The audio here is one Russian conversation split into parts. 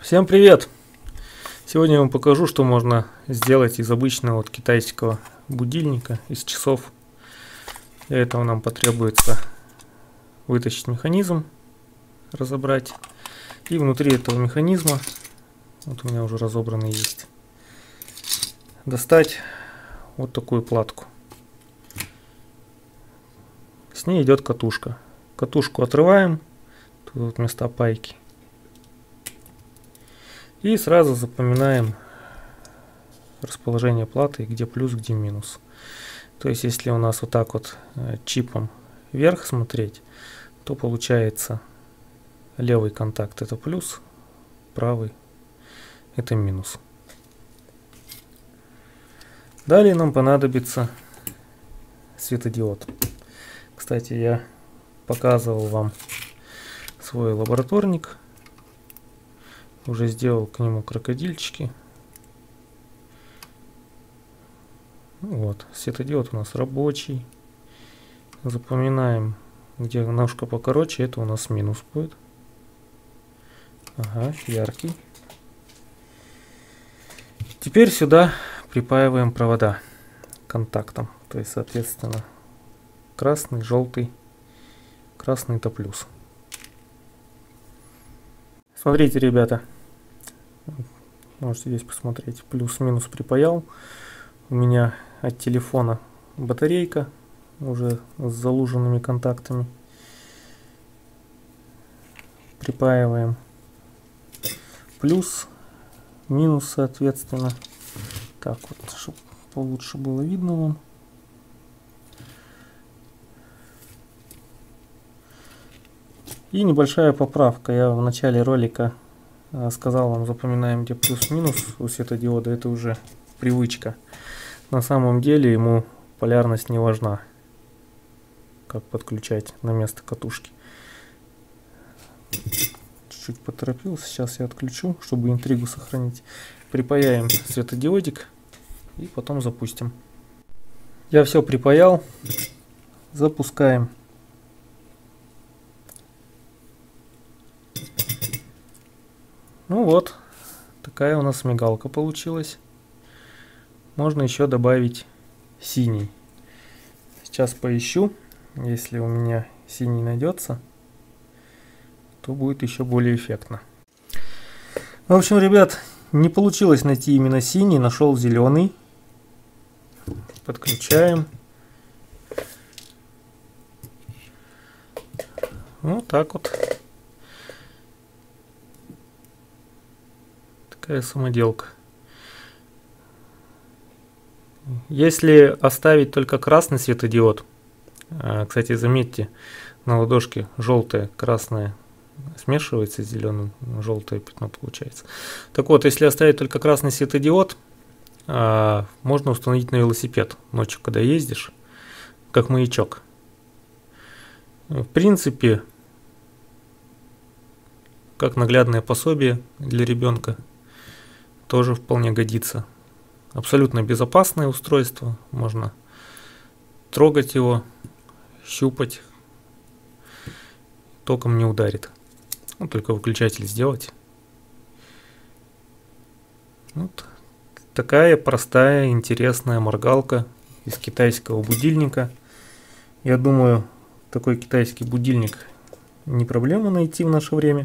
Всем привет! Сегодня я вам покажу, что можно сделать из обычного китайского будильника, из часов. Для этого нам потребуется вытащить механизм, разобрать. И внутри этого механизма, вот у меня уже разобранный есть, достать вот такую платку. С ней идет катушка. Катушку отрываем, тут вот места пайки. И сразу запоминаем расположение платы, где плюс, где минус. То есть, если у нас вот так вот чипом вверх смотреть, то получается левый контакт это плюс, правый это минус. Далее нам понадобится светодиод. Кстати, я показывал вам свой лабораторник. Уже сделал к нему крокодильчики. Вот, светодиод у нас рабочий. Запоминаем, где ножка покороче, это у нас минус будет. Ага, яркий. Теперь сюда припаиваем провода к контактам. То есть, соответственно, красный, желтый. Красный это плюс. Смотрите, ребята, можете здесь посмотреть, плюс-минус припаял. У меня от телефона батарейка уже с залуженными контактами. Припаиваем плюс, минус, соответственно. Так вот, чтобы получше было видно вам. И небольшая поправка. Я в начале ролика сказал вам, запоминаем, где плюс-минус у светодиода. Это уже привычка. На самом деле ему полярность не важна. Как подключать на место катушки. Чуть-чуть поторопился. Сейчас я отключу, чтобы интригу сохранить. Припаяем светодиодик и потом запустим. Я все припаял. Запускаем. Ну вот, такая у нас мигалка получилась. Можно еще добавить синий. Сейчас поищу. Если у меня синий найдется, то будет еще более эффектно. В общем, ребят, не получилось найти именно синий. Нашел зеленый. Подключаем. Вот так вот. Такая самоделка. Если оставить только красный светодиод, кстати, заметьте, на ладошке желтое, красное смешивается с зеленым, желтое пятно получается. Так вот, если оставить только красный светодиод, можно установить на велосипед ночью, когда ездишь, как маячок. В принципе, как наглядное пособие для ребенка. Тоже вполне годится. Абсолютно безопасное устройство. Можно трогать его, щупать. Током не ударит. Ну, только выключатель сделать. Вот такая простая, интересная моргалка из китайского будильника. Я думаю, такой китайский будильник не проблема найти в наше время.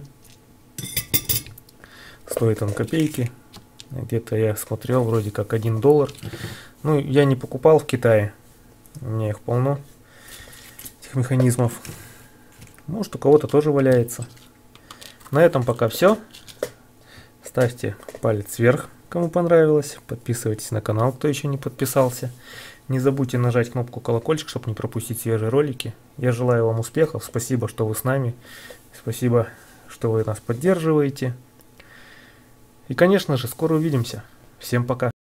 Стоит он копейки. Где-то я смотрел, вроде как $1. Ну, я не покупал в Китае. У меня их полно, этих механизмов. Может, у кого-то тоже валяется. На этом пока все. Ставьте палец вверх, кому понравилось. Подписывайтесь на канал, кто еще не подписался. Не забудьте нажать кнопку колокольчик, чтобы не пропустить свежие ролики. Я желаю вам успехов. Спасибо, что вы с нами. Спасибо, что вы нас поддерживаете. И, конечно же, скоро увидимся. Всем пока.